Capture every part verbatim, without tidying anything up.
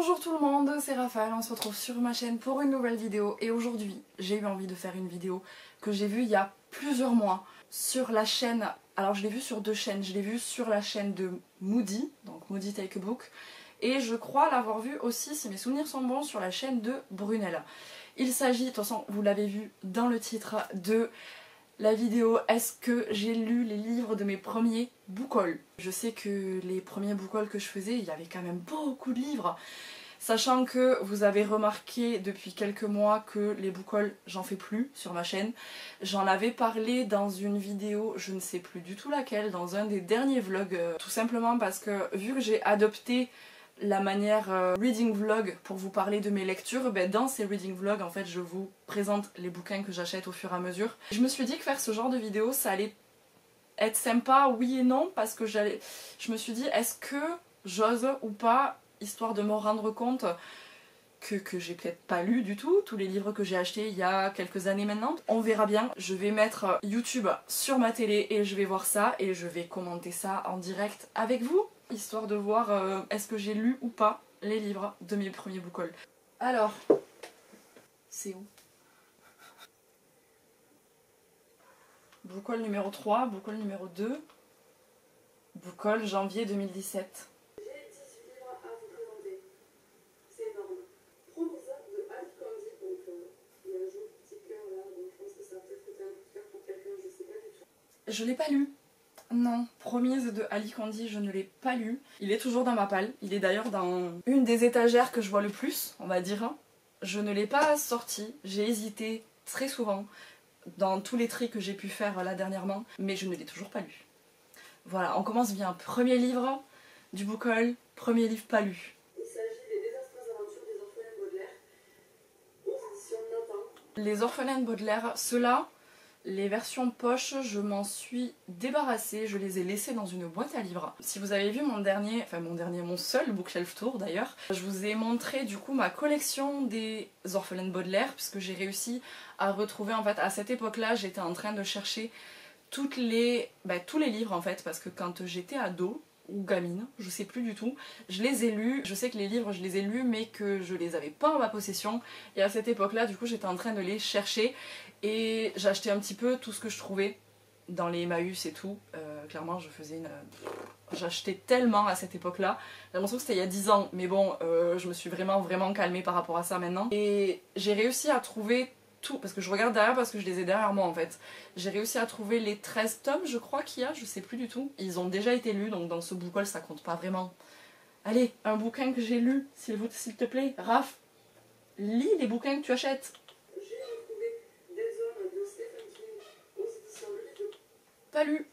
Bonjour tout le monde, c'est Raphaël, on se retrouve sur ma chaîne pour une nouvelle vidéo et aujourd'hui j'ai eu envie de faire une vidéo que j'ai vue il y a plusieurs mois sur la chaîne, alors je l'ai vue sur deux chaînes, je l'ai vue sur la chaîne de Moody, donc Moody Take a Book, et je crois l'avoir vue aussi, si mes souvenirs sont bons, sur la chaîne de Brunel. Il s'agit, de toute façon vous l'avez vu dans le titre, de la vidéo est-ce que j'ai lu les livres de mes premiers book hauls. Je sais que les premiers book hauls que je faisais, il y avait quand même beaucoup de livres. Sachant que vous avez remarqué depuis quelques mois que les book hauls, j'en fais plus sur ma chaîne. J'en avais parlé dans une vidéo, je ne sais plus du tout laquelle, dans un des derniers vlogs. Tout simplement parce que vu que j'ai adopté la manière euh, reading vlog pour vous parler de mes lectures, ben dans ces reading vlogs en fait je vous présente les bouquins que j'achète au fur et à mesure. Je me suis dit que faire ce genre de vidéo ça allait être sympa, oui et non, parce que j'allais, je me suis dit est-ce que j'ose ou pas, histoire de me rendre compte que, que j'ai peut-être pas lu du tout tous les livres que j'ai achetés il y a quelques années maintenant. On verra bien, je vais mettre YouTube sur ma télé et je vais voir ça et je vais commenter ça en direct avec vous, histoire de voir euh, est-ce que j'ai lu ou pas les livres de mes premiers book hauls. Alors, c'est où? Book haul numéro trois, book haul numéro deux, book haul janvier deux mille dix-sept. J'ai dix-huit livres à vous présenter. C'est énorme. Promiseur de Ali Kandi, donc euh, il y a un joli petit cœur là, donc je pense que ça a peut-être été un coup de cœur pour quelqu'un, je sais pas du tout. Je l'ai pas lu. Non, Promise de Ali Kandi, je ne l'ai pas lu. Il est toujours dans ma palle. Il est d'ailleurs dans une des étagères que je vois le plus, on va dire. Je ne l'ai pas sorti. J'ai hésité très souvent dans tous les tris que j'ai pu faire là dernièrement, mais je ne l'ai toujours pas lu. Voilà, on commence bien. Premier livre du book haul, premier livre pas lu. Il s'agit des désastreuses aventures des orphelins Baudelaire, aux éditions Nathan. Les orphelins de Baudelaire, ceux-là, les versions poche, je m'en suis débarrassée, je les ai laissées dans une boîte à livres. Si vous avez vu mon dernier, enfin mon dernier, mon seul bookshelf tour d'ailleurs, je vous ai montré du coup ma collection des orphelins de Baudelaire, puisque j'ai réussi à retrouver, en fait, à cette époque-là, j'étais en train de chercher toutes les, bah, tous les livres en fait, parce que quand j'étais ado, ou gamine, je sais plus du tout, je les ai lus, je sais que les livres je les ai lus mais que je les avais pas en ma possession, et à cette époque là du coup j'étais en train de les chercher et j'achetais un petit peu tout ce que je trouvais dans les Emmaüs et tout, euh, clairement je faisais une... j'achetais tellement à cette époque là, j'ai l'impression que c'était il y a dix ans mais bon euh, je me suis vraiment vraiment calmée par rapport à ça maintenant, et j'ai réussi à trouver tout, parce que je regarde derrière parce que je les ai derrière moi en fait. J'ai réussi à trouver les treize tomes je crois qu'il y a, je sais plus du tout. Ils ont déjà été lus donc dans ce book haul ça compte pas vraiment. Allez, un bouquin que j'ai lu, s'il te plaît. Raph, lis les bouquins que tu achètes. J'ai retrouvé Dead Zone de Stephen King aux éditions Le Lido. Pas lu.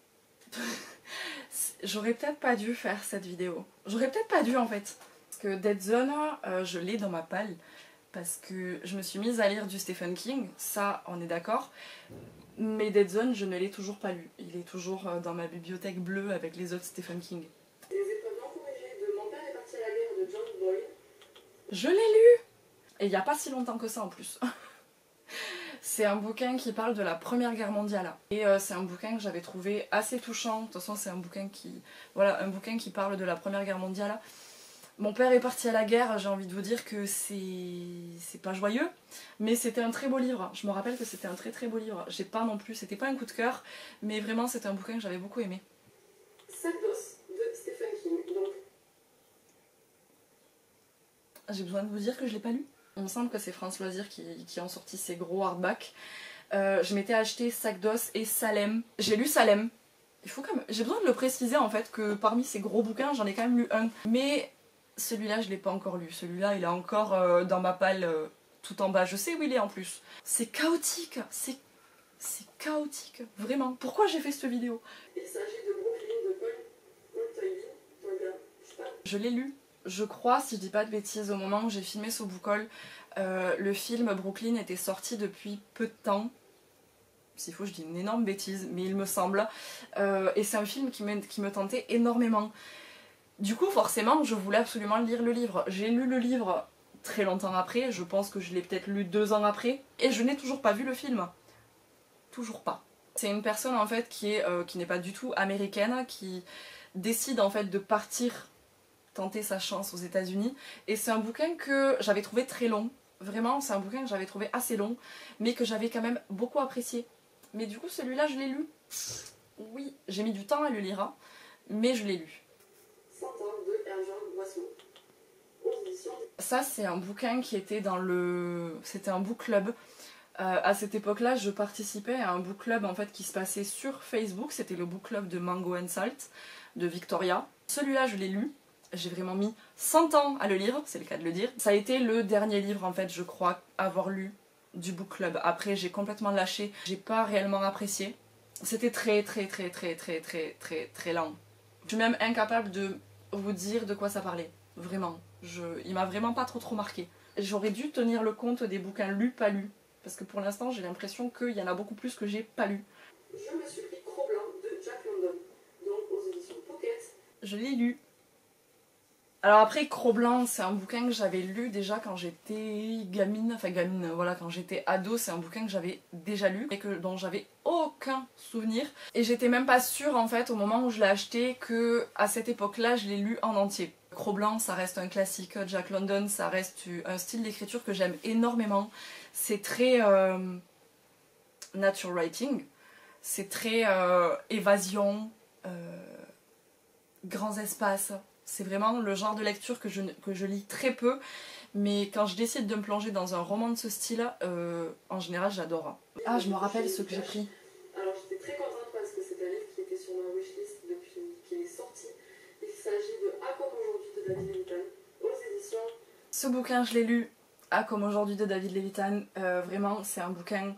J'aurais peut-être pas dû faire cette vidéo. J'aurais peut-être pas dû en fait. Parce que Dead Zone, euh, je l'ai dans ma palle. Parce que je me suis mise à lire du Stephen King, ça on est d'accord, mais Dead Zone je ne l'ai toujours pas lu, il est toujours dans ma bibliothèque bleue avec les autres Stephen King. Les épreuves non corrigées de Mon père est parti à la guerre de John Boyle. Je l'ai lu. Et il n'y a pas si longtemps que ça en plus. C'est un bouquin qui parle de la Première Guerre mondiale. Et euh, c'est un bouquin que j'avais trouvé assez touchant, de toute façon c'est un bouquin qui... Voilà, un bouquin qui parle de la Première Guerre mondiale. Mon père est parti à la guerre, j'ai envie de vous dire que c'est pas joyeux, mais c'était un très beau livre. Je me rappelle que c'était un très très beau livre. J'ai pas non plus, c'était pas un coup de cœur, mais vraiment c'était un bouquin que j'avais beaucoup aimé. Sac d'os de Stephen King, donc. J'ai besoin de vous dire que je l'ai pas lu. Il me semble que c'est France Loisirs qui, qui ont sorti ces gros hardbacks. Euh, je m'étais acheté Sac d'os et Salem. J'ai lu Salem. Il faut quand même... J'ai besoin de le préciser en fait que parmi ces gros bouquins, j'en ai quand même lu un. Mais celui-là, je l'ai pas encore lu. Celui-là, il est encore euh, dans ma palle euh, tout en bas. Je sais où il est en plus. C'est chaotique. C'est c'est chaotique. Vraiment. Pourquoi j'ai fait cette vidéo? Il s'agit de Brooklyn de Paul Paul Toynbee. Donc, euh, je sais pas. Je l'ai lu. Je crois, si je dis pas de bêtises, au moment où j'ai filmé ce book haul, euh, le film Brooklyn était sorti depuis peu de temps. S'il faut, je dis une énorme bêtise, mais il me semble. Euh, et c'est un film qui me, qui me tentait énormément. Du coup, forcément, je voulais absolument lire le livre. J'ai lu le livre très longtemps après, je pense que je l'ai peut-être lu deux ans après, et je n'ai toujours pas vu le film. Toujours pas. C'est une personne en fait qui est, euh, qui n'est pas du tout américaine, qui décide en fait de partir tenter sa chance aux États-Unis. Et c'est un bouquin que j'avais trouvé très long. Vraiment, c'est un bouquin que j'avais trouvé assez long, mais que j'avais quand même beaucoup apprécié. Mais du coup, celui-là, je l'ai lu. Oui, j'ai mis du temps à le lire, hein, mais je l'ai lu. cent ans de Hergé Boisson. Aux éditions. Ça, c'est un bouquin qui était dans le... C'était un book club. Euh, à cette époque-là, je participais à un book club en fait, qui se passait sur Facebook. C'était le book club de Mango and Salt, de Victoria. Celui-là, je l'ai lu. J'ai vraiment mis cent ans à le lire, c'est le cas de le dire. Ça a été le dernier livre, en fait, je crois, avoir lu du book club. Après, j'ai complètement lâché. J'ai pas réellement apprécié. C'était très, très, très, très, très, très, très, très lent. Je suis même incapable de vous dire de quoi ça parlait. Vraiment. Je... Il m'a vraiment pas trop, trop marqué. J'aurais dû tenir le compte des bouquins lus, pas lus. Parce que pour l'instant, j'ai l'impression qu'il y en a beaucoup plus que j'ai pas lu. Je me suis pris Cro-Blanc de Jack London, donc aux éditions Pocket. Je l'ai lu. Alors après, Cro-Blanc, c'est un bouquin que j'avais lu déjà quand j'étais gamine, enfin gamine, voilà, quand j'étais ado, c'est un bouquin que j'avais déjà lu et que, dont j'avais aucun souvenir. Et j'étais même pas sûre en fait au moment où je l'ai acheté que à cette époque-là, je l'ai lu en entier. Cro-Blanc, ça reste un classique, Jack London, ça reste un style d'écriture que j'aime énormément. C'est très euh, nature writing, c'est très euh, évasion, euh, grands espaces. C'est vraiment le genre de lecture que je, que je lis très peu, mais quand je décide de me plonger dans un roman de ce style, euh, en général j'adore. Ah, je me rappelle ce que j'ai pris. Alors j'étais très contente parce que c'est un livre qui était sur ma wishlist depuis qu'il est sorti. Il s'agit de A comme aujourd'hui de David Levitan, aux éditions. Ce bouquin, je l'ai lu, A comme aujourd'hui de David Levitan. Euh, vraiment, c'est un bouquin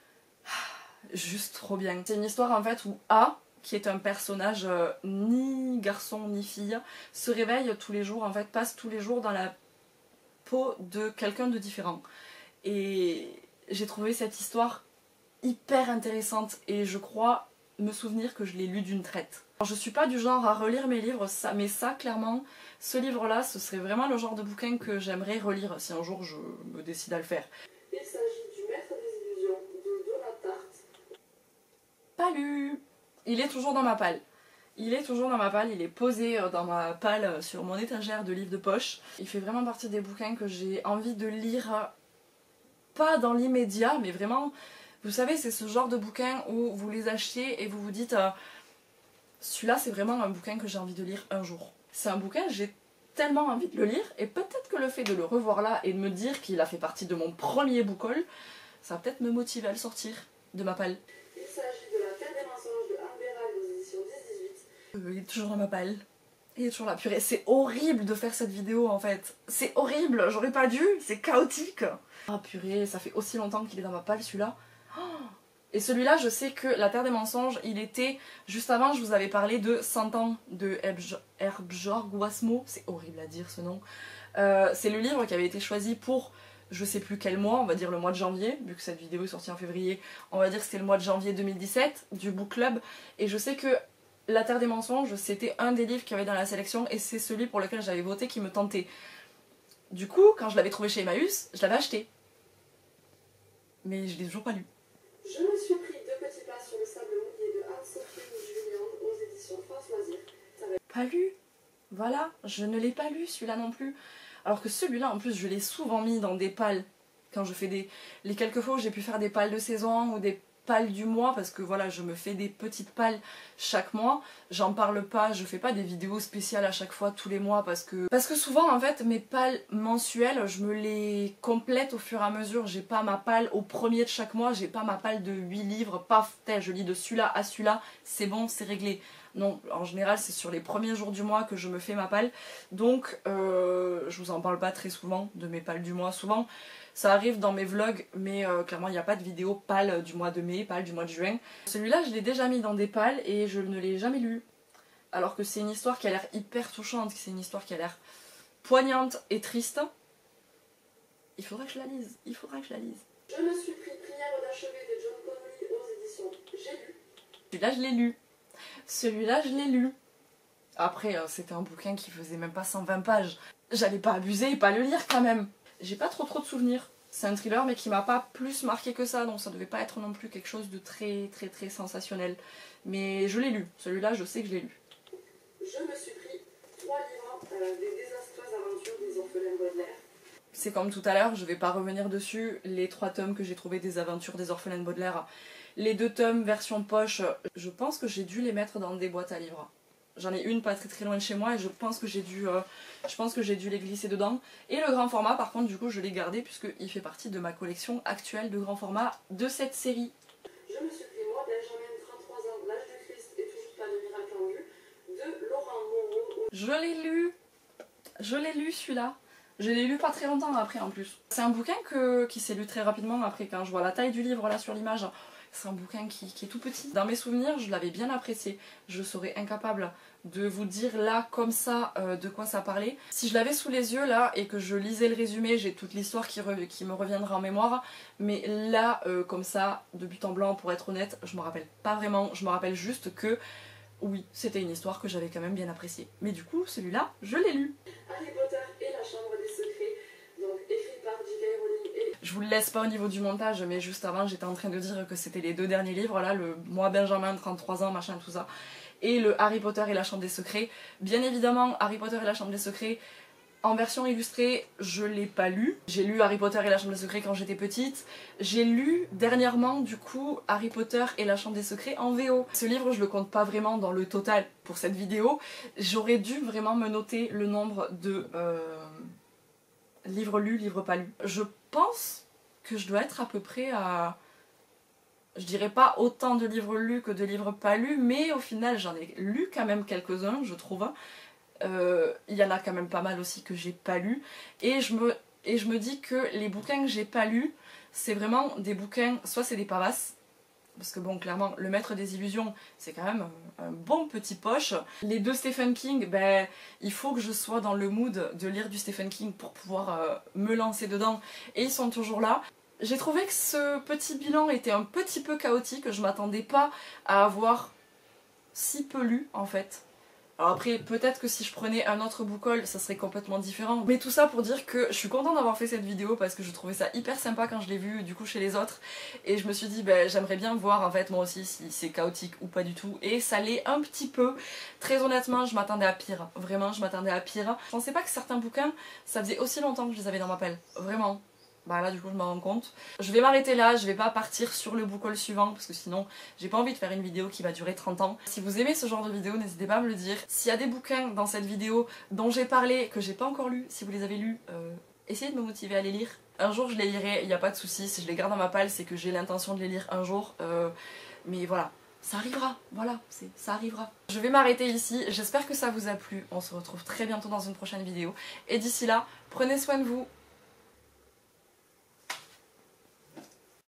juste trop bien. C'est une histoire en fait où A, qui est un personnage euh, ni garçon ni fille, se réveille tous les jours, en fait, passe tous les jours dans la peau de quelqu'un de différent. Et j'ai trouvé cette histoire hyper intéressante et je crois me souvenir que je l'ai lu d'une traite. Alors, je suis pas du genre à relire mes livres, ça, mais ça, clairement, ce livre-là, ce serait vraiment le genre de bouquin que j'aimerais relire si un jour je me décide à le faire. Il s'agit du Maître des illusions de Donna Tartt. Pas lu. Il est toujours dans ma palle. Il est toujours dans ma palle, il est posé dans ma palle sur mon étagère de livres de poche. Il fait vraiment partie des bouquins que j'ai envie de lire, pas dans l'immédiat, mais vraiment, vous savez, c'est ce genre de bouquin où vous les achetez et vous vous dites euh, celui-là c'est vraiment un bouquin que j'ai envie de lire un jour. C'est un bouquin, j'ai tellement envie de le lire, et peut-être que le fait de le revoir là et de me dire qu'il a fait partie de mon premier book haul, ça va peut-être me motiver à le sortir de ma palle. Il s'agit de La Terre des mensonges de Anne Béral aux éditions dix dix-huit. Euh, il est toujours dans ma palle. Il est toujours là. Purée, c'est horrible de faire cette vidéo en fait. C'est horrible, j'aurais pas dû, c'est chaotique. Ah purée, ça fait aussi longtemps qu'il est dans ma palle celui-là. Oh, et celui-là, je sais que La Terre des mensonges, il était... Juste avant, je vous avais parlé de cent ans de Herbjörg Wassmo. C'est horrible à dire ce nom. Euh, c'est le livre qui avait été choisi pour... je sais plus quel mois, on va dire le mois de janvier, vu que cette vidéo est sortie en février, on va dire que c'était le mois de janvier deux mille dix-sept, du book club, et je sais que La Terre des mensonges, c'était un des livres qu'il y avait dans la sélection, et c'est celui pour lequel j'avais voté qui me tentait. Du coup, quand je l'avais trouvé chez Emmaüs, je l'avais acheté. Mais je l'ai toujours pas lu. Je me suis pris Deux petits pas sur le sable mouillé de Anne-Sophie Julien aux éditions France Loisirs. Pas lu. Voilà, je ne l'ai pas lu celui-là non plus. Alors que celui-là, en plus, je l'ai souvent mis dans des pales. Quand je fais des... les quelques fois où j'ai pu faire des pales de saison ou des pales du mois, parce que voilà, je me fais des petites pales chaque mois. J'en parle pas, je fais pas des vidéos spéciales à chaque fois, tous les mois, parce que... Parce que souvent, en fait, mes pales mensuelles, je me les complète au fur et à mesure. J'ai pas ma pale au premier de chaque mois, j'ai pas ma pale de huit livres, paf, je lis de celui-là à celui-là, c'est bon, c'est réglé. Non, en général, c'est sur les premiers jours du mois que je me fais ma palle. Donc, euh, je vous en parle pas très souvent de mes pales du mois. Souvent, ça arrive dans mes vlogs, mais euh, clairement, il n'y a pas de vidéo pale du mois de mai, pale du mois de juin. Celui-là, je l'ai déjà mis dans des pales et je ne l'ai jamais lu. Alors que c'est une histoire qui a l'air hyper touchante, c'est une histoire qui a l'air poignante et triste. Il faudrait que je la lise, il faudrait que je la lise. Je me suis pris Prière d'achever de John Connolly aux éditions J'ai lu. Celui-là, je l'ai lu. Celui-là, je l'ai lu. Après, euh, c'était un bouquin qui faisait même pas cent vingt pages. J'allais pas abuser et pas le lire quand même. J'ai pas trop trop de souvenirs. C'est un thriller mais qui m'a pas plus marqué que ça, donc ça devait pas être non plus quelque chose de très très très sensationnel. Mais je l'ai lu. Celui-là, je sais que je l'ai lu. Je me suis pris Trois livres euh, des désastreuses aventures des orphelins Baudelaire. C'est comme tout à l'heure, je vais pas revenir dessus, les trois tomes que j'ai trouvé des aventures des orphelins de Baudelaire, les deux tomes version poche, je pense que j'ai dû les mettre dans des boîtes à livres. J'en ai une pas très très loin de chez moi et je pense que j'ai dû, euh, je pense que j'ai dû les glisser dedans. Et le grand format par contre du coup je l'ai gardé puisqu'il fait partie de ma collection actuelle de grand format de cette série. Je me suis pris moi, Benjamin, trente-trois ans, l'âge du Christ et toujours pas de miracle en vue, de Laurent Moreau. Je l'ai lu, je l'ai lu celui-là. Je l'ai lu pas très longtemps après en plus. C'est un bouquin que, qui s'est lu très rapidement après quand je vois la taille du livre là sur l'image. C'est un bouquin qui, qui est tout petit. Dans mes souvenirs, je l'avais bien apprécié. Je serais incapable de vous dire là, comme ça, euh, de quoi ça parlait. Si je l'avais sous les yeux là et que je lisais le résumé, j'ai toute l'histoire qui, qui me reviendra en mémoire. Mais là, euh, comme ça, de but en blanc, pour être honnête, je me rappelle pas vraiment. Je me rappelle juste que, oui, c'était une histoire que j'avais quand même bien appréciée. Mais du coup, celui-là, je l'ai lu. Harry Potter et la Chambre des Secrets, donc écrit par J K Rowling et... Je vous le laisse pas au niveau du montage, mais juste avant j'étais en train de dire que c'était les deux derniers livres là, le Moi Benjamin, trente-trois ans, machin, tout ça, et le Harry Potter et la Chambre des Secrets. Bien évidemment, Harry Potter et la Chambre des Secrets, en version illustrée, je l'ai pas lu. J'ai lu Harry Potter et la Chambre des Secrets quand j'étais petite. J'ai lu dernièrement, du coup, Harry Potter et la Chambre des Secrets en V O. Ce livre, je le compte pas vraiment dans le total pour cette vidéo. J'aurais dû vraiment me noter le nombre de... Euh... livres lus, livres pas lus. Je pense que je dois être à peu près à... Je dirais pas autant de livres lus que de livres pas lus, mais au final j'en ai lu quand même quelques-uns, je trouve. Euh, il y en a quand même pas mal aussi que j'ai pas lus. Et je me, et je me dis que les bouquins que j'ai pas lus, c'est vraiment des bouquins, soit c'est des pavasses, parce que bon, clairement, Le Maître des Illusions, c'est quand même un bon petit poche. Les deux Stephen King, ben, il faut que je sois dans le mood de lire du Stephen King pour pouvoir euh, me lancer dedans. Et ils sont toujours là. J'ai trouvé que ce petit bilan était un petit peu chaotique. Je m'attendais pas à avoir si peu lu, en fait. Alors après, peut-être que si je prenais un autre book haul, ça serait complètement différent. Mais tout ça pour dire que je suis contente d'avoir fait cette vidéo parce que je trouvais ça hyper sympa quand je l'ai vu du coup chez les autres. Et je me suis dit, ben, j'aimerais bien voir en fait moi aussi si c'est chaotique ou pas du tout. Et ça l'est un petit peu. Très honnêtement, je m'attendais à pire. Vraiment, je m'attendais à pire. Je pensais pas que certains bouquins, ça faisait aussi longtemps que je les avais dans ma pelle. Vraiment. Bah là du coup je me rends compte. Je vais m'arrêter là, je vais pas partir sur le book haul suivant parce que sinon j'ai pas envie de faire une vidéo qui va durer trente ans. Si vous aimez ce genre de vidéo, n'hésitez pas à me le dire. S'il y a des bouquins dans cette vidéo dont j'ai parlé, que j'ai pas encore lus, si vous les avez lus, euh, essayez de me motiver à les lire. Un jour je les lirai, il n'y a pas de souci. Si je les garde dans ma palle, c'est que j'ai l'intention de les lire un jour. Euh, mais voilà. Ça arrivera, voilà, ça arrivera. Je vais m'arrêter ici, j'espère que ça vous a plu. On se retrouve très bientôt dans une prochaine vidéo. Et d'ici là, prenez soin de vous.